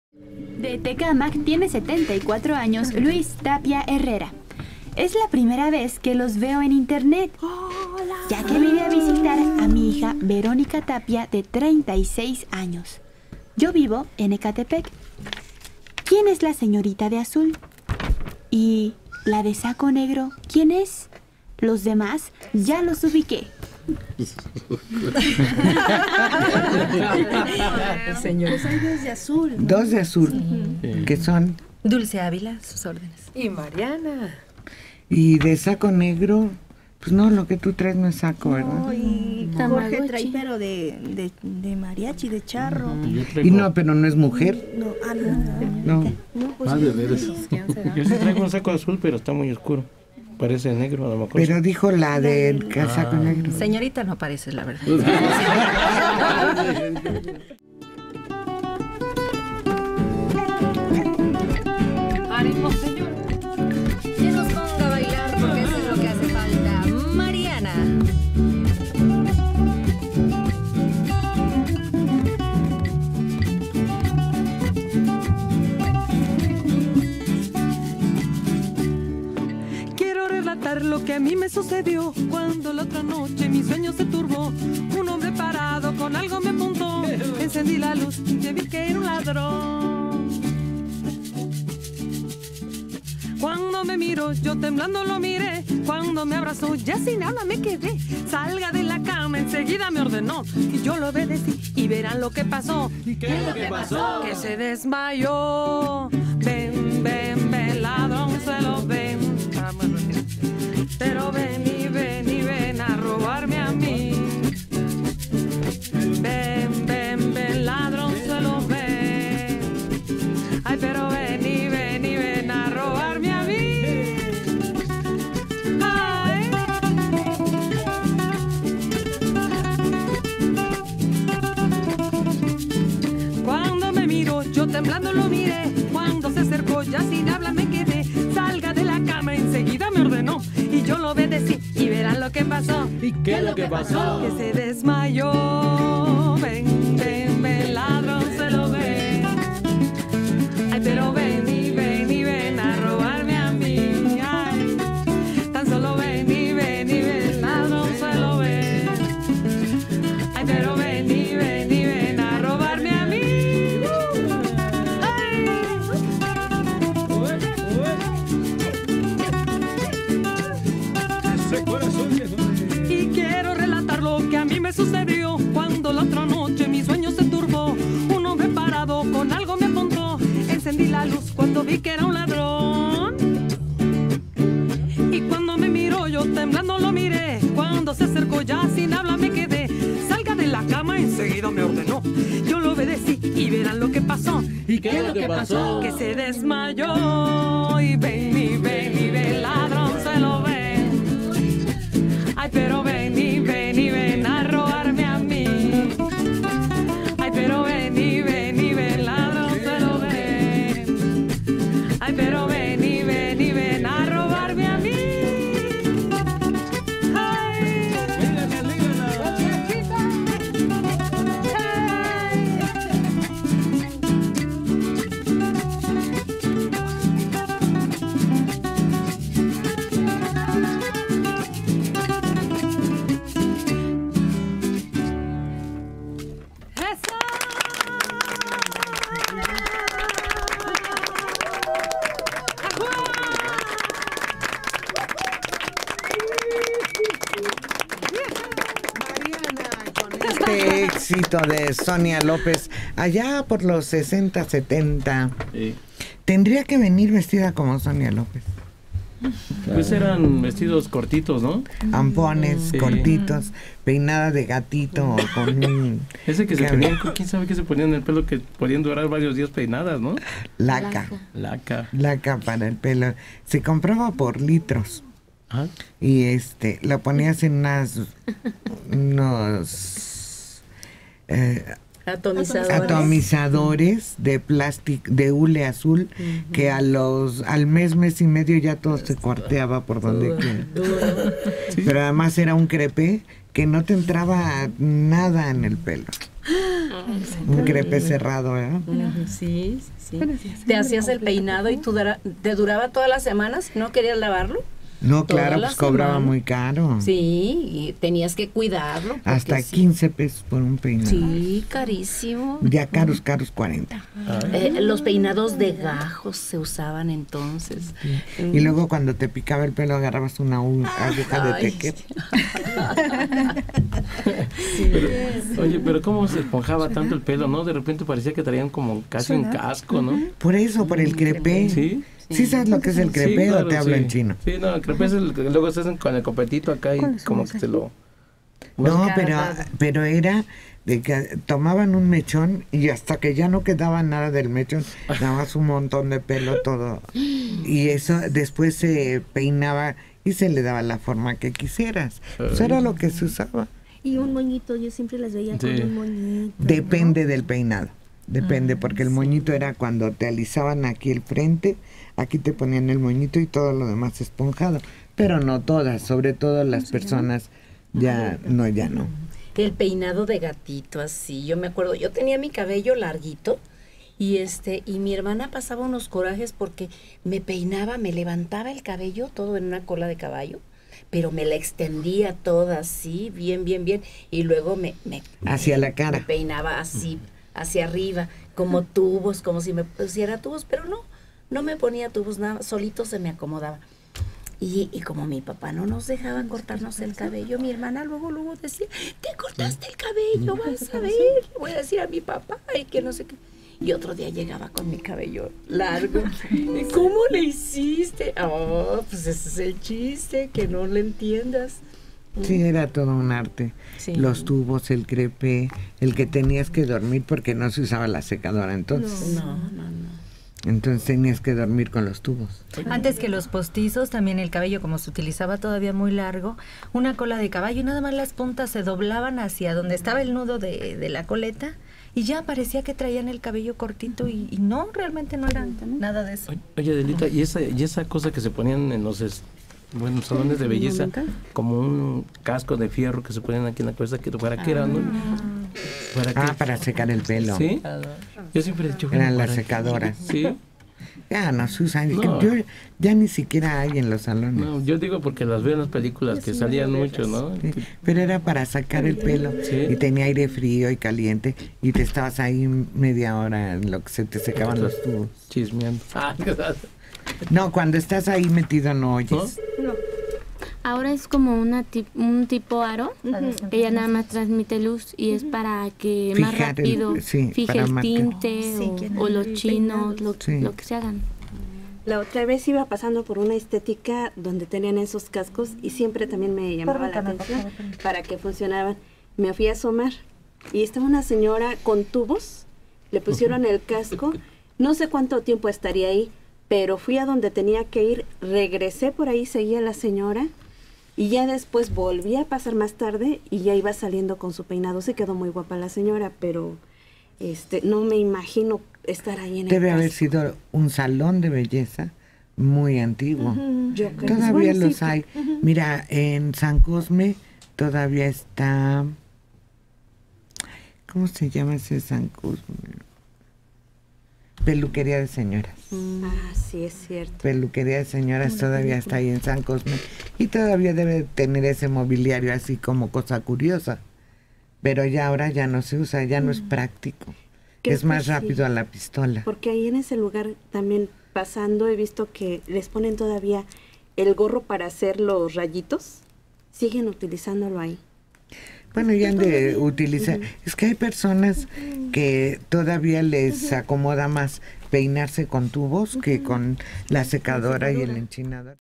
De Tecámac tiene 74 años Luis Tapia Herrera. Es la primera vez que los veo en internet, ya que vine a visitar a mi hija Verónica Tapia de 36 años. Yo vivo en Ecatepec. ¿Quién es la señorita de azul? ¿Y la de saco negro? ¿Quién es? Los demás ya los ubiqué. Señores, hay dos de azul, ¿no? Dos de azul, que son... Dulce Ávila, sus órdenes. Y Mariana. Y de saco negro, pues no, lo que tú traes no es saco, ¿verdad? No, y Jorge trae pero de mariachi, de charro. Y no, pero no es mujer. No, No. No, pues de veras. Yo sí traigo un saco azul, pero está muy oscuro. Parece negro, a lo mejor. Pero dijo la del saco negro. Señorita no parece, la verdad. ¡Ánimo, señor! Que nos ponga a bailar porque eso es lo que hace falta. Mariana. Quiero relatar lo que a mí me sucedió cuando la otra noche mi sueño se turbó. Un hombre parado con algo me apuntó. Encendí la luz y vi que era un ladrón. Cuando me miró, yo temblando lo miré. Cuando me abrazó, ya sin habla me quedé. Salga de la cama, enseguida me ordenó. Y yo lo obedecí y verán lo que pasó. ¿Y qué es lo que pasó? Que se desmayó. Ven, ven, ven, ladrón, se lo ven. Pero ven y ven a robarme a mí. Ven, ven, ven, ladrón, se lo ven. Ay, pero ven y ven a robarme a mí. Ay. Cuando me miró, yo temblando lo miré. Cuando se acercó, ya sin habla me quedé. Salga de la cama, enseguida me ordenó. Y yo lo obedecí y verán lo que pasó. ¿Y qué es lo que pasó? Que se desmayó. Ven, ven, ven, ladrón, se lo ve. Ay, pero ven y ven a robarme a mí. Ay, tan solo ven y ven, ladrón, se lo ve. Ay, pero ven y ven a robarme a mí. Ay. Ese corazón que Y quiero relatar lo que a mí me sucedió cuando la otra noche mi sueño se turbó. Un hombre parado con algo me apuntó. Encendí la luz cuando vi que era un ladrón. Y cuando me miró yo temblando lo miré. Cuando se acercó ya sin habla me quedé. Salga de la cama, enseguida me ordenó. Yo lo obedecí y verán lo que pasó. ¿Y qué es lo que pasó? Que se desmayó. Y ven, ladrón, se lo ven. Ay, pero ven y ven a robarme a mí. Ay, pero ven y ven, ladrón, se lo ven. Ay, pero ven y ven a robarme a mí. Ay. Este éxito de Sonia López, allá por los 60, 70, tendría que venir vestida como Sonia López. Pues eran vestidos cortitos, ¿no? Ampones, cortitos, peinada de gatito con un... Ese que se ponían, quién sabe qué se ponían en el pelo, que podían durar varios días peinadas, ¿no? Laca para el pelo. Se compraba por litros. ¿Ah? Y la ponías en unos atomizadores de plástico, de hule azul, que al mes y medio ya todo se cuarteaba por donde quiera. ¿Sí? Pero además era un crepé que no te entraba nada en el pelo. Un crepe cerrado, ¿eh? Sí. Te hacías el peinado y te duraba toda la semana si no querías lavarlo. No, Toda claro, la pues cobraba semana. muy caro. Sí, y tenías que cuidarlo. porque Hasta 15 pesos por un peinado. Sí, carísimo. Ya caros, 40. Los peinados de gajos se usaban entonces. Y luego cuando te picaba el pelo agarrabas una aguja de Ay. tequet. Oye, pero cómo se esponjaba tanto el pelo, ¿no? De repente parecía que traían como casi un casco, ¿no? Por eso, por el crepé. Sí. ¿Sí sabes lo que es el crepé Sí, claro, o te hablo sí. en chino? Sí, no, el crepé es el que luego se hacen con el copetito acá y como que te lo... No, pero era de que tomaban un mechón y hasta que ya no quedaba nada del mechón, dabas un montón de pelo todo. Y eso después se peinaba y se le daba la forma que quisieras. Eso era lo que se usaba. Y un moñito, yo siempre las veía con un moñito. Depende del peinado. Depende, porque el moñito era cuando te alisaban aquí el frente, aquí te ponían el moñito y todo lo demás esponjado. Pero no todas, sobre todo las personas ya no. El peinado de gatito, así. Yo me acuerdo, yo tenía mi cabello larguito y mi hermana pasaba unos corajes porque me peinaba, me levantaba el cabello todo en una cola de caballo, pero me la extendía toda así, bien, y luego me Hacia la cara. Me peinaba así, hacia arriba, como tubos, como si me pusiera tubos, pero no me ponía tubos, nada, solito se me acomodaba. Y como mi papá no nos dejaba cortarnos el cabello, mi hermana luego decía, te cortaste el cabello, vas a ver, voy a decir a mi papá, y que no sé qué. Y otro día llegaba con mi cabello largo. ¿Cómo le hiciste? Oh, pues ese es el chiste, que no le entiendas. Sí, era todo un arte. Sí. Los tubos, el crepé, el que tenías que dormir porque no se usaba la secadora entonces. No. Entonces tenías que dormir con los tubos. Antes que los postizos, también el cabello, como se utilizaba todavía muy largo, una cola de caballo y nada más las puntas se doblaban hacia donde estaba el nudo de la coleta y ya parecía que traían el cabello cortito y no, realmente no era nada de eso. Oye, Adelita, ¿y esa cosa que se ponían en los salones de belleza, como un casco de fierro que se ponían aquí en la cabeza, que ¿para qué era, no? Para secar el pelo. ¿Sí? Yo siempre he dicho que eran las secadoras. Sí. Ya no se usan. No. Ya ni siquiera hay en los salones. No, yo digo porque las veo en las películas que salían mucho, ¿no? Sí, pero era para sacar el pelo. Sí. Y tenía aire frío y caliente. Y te estabas ahí media hora en lo que se te secaban los tubos. Chismeando. No, cuando estás ahí metido no oyes. No. Ahora es como un tipo aro, que ya nada más transmite luz y es para que más Fijar rápido fije para el marcar. tinte o los chinos, lo que se hagan. La otra vez iba pasando por una estética donde tenían esos cascos y siempre también me llamaba la atención para que funcionaban. Me fui a asomar y estaba una señora con tubos, le pusieron el casco, no sé cuánto tiempo estaría ahí, pero fui a donde tenía que ir, regresé por ahí, seguía la señora y ya después volví a pasar más tarde y ya iba saliendo con su peinado. Se quedó muy guapa la señora, pero no me imagino estar ahí en el Debe haber casco. sido un salón de belleza muy antiguo. Yo creo. Todavía Bueno, los sí, hay. Mira, en San Cosme todavía está... ¿Cómo se llama ese San Cosme? Peluquería de señoras. Ah, sí, es cierto. Peluquería de señoras todavía está ahí en San Cosme y todavía debe tener ese mobiliario así como cosa curiosa, pero ya ahora ya no se usa, ya no es práctico, es más rápido a la pistola. Porque ahí en ese lugar también pasando he visto que les ponen todavía el gorro para hacer los rayitos, siguen utilizándolo ahí. Bueno, ya han de utilizar, es que hay personas que todavía les acomoda más peinarse con tubos que con la secadora y el enchinador.